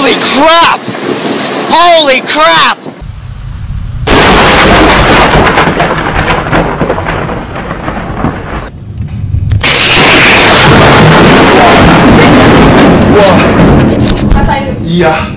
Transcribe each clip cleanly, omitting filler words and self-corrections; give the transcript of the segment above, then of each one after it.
Holy crap! Holy crap! Whoa. Yeah.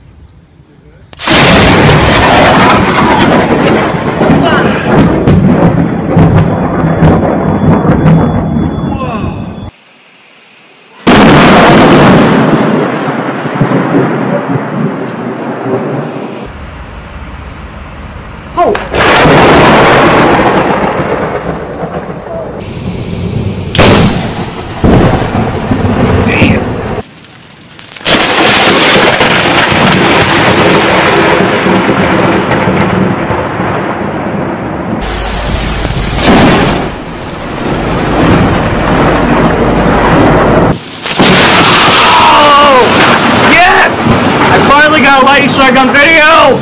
Got a lightning strike on video!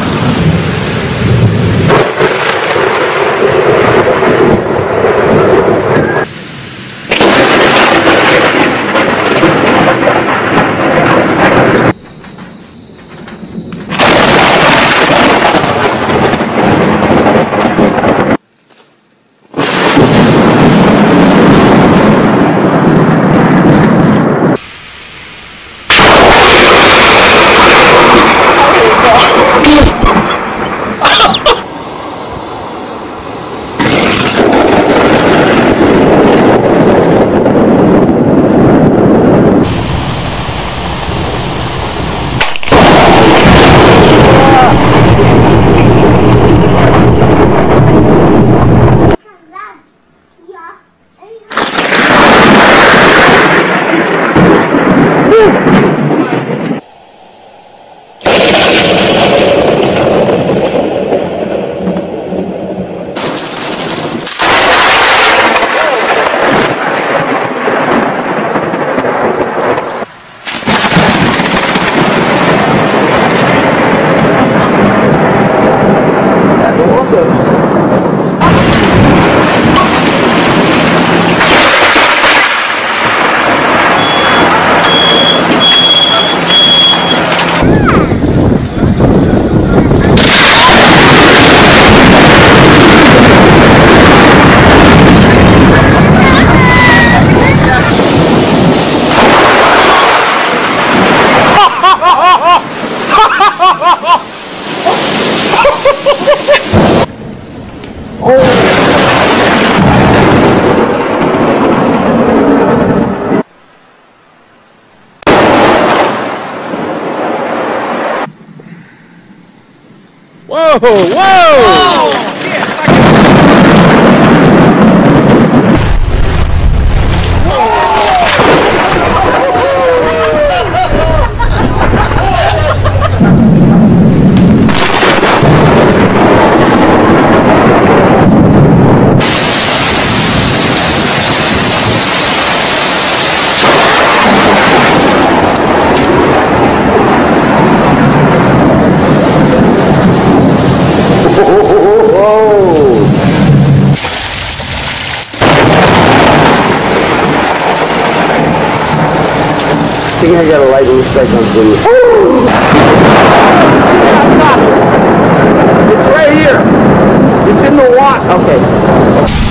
Whoa! Whoa! Whoa! Yes, I I think I got a lightning strike on video. It's right here. It's in the wont. Okay.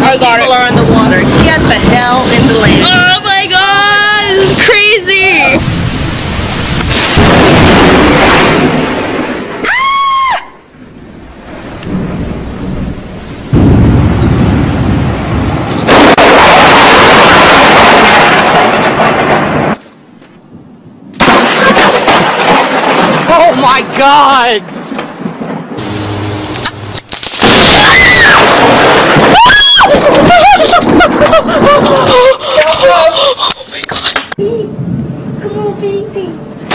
I got people are in the water. Get the hell into land. Oh my god, this is crazy! Oh my god! Oh my god. Come on, baby.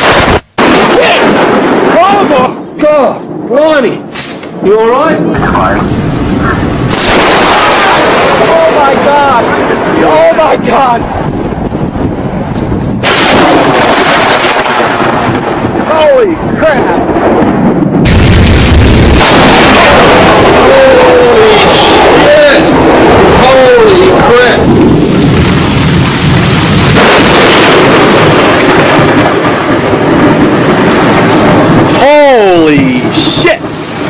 Oh my God! Blimey! You alright? Oh my god! Oh my god! Holy crap! Holy crap! Holy shit!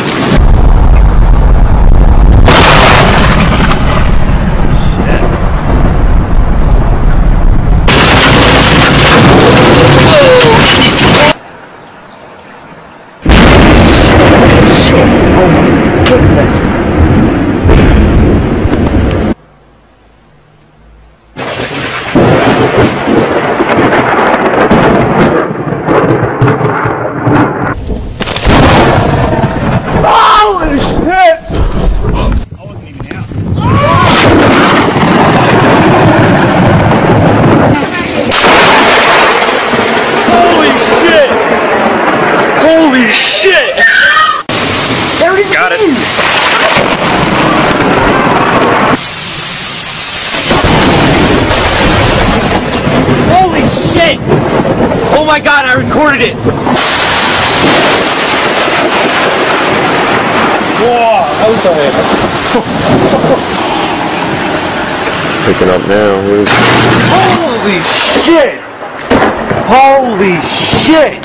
Holy shit! There it is! Got it. Holy shit! Oh my god, I recorded it! Whoa, Picking up now. holy shit! Holy shit!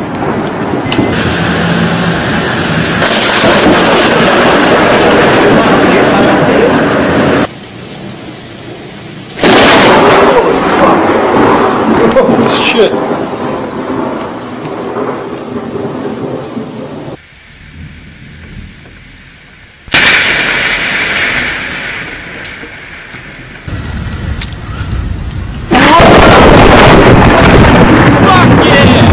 Shit. Fuck yeah!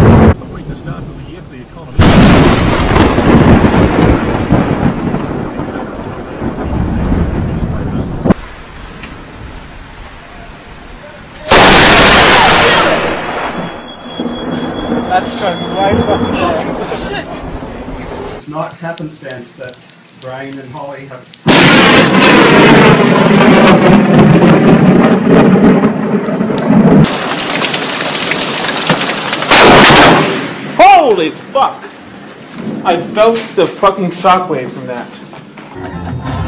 That's going right fucking there. Shit! It's not happenstance that Brian and Holly have. Holy fuck! I felt the fucking shockwave from that.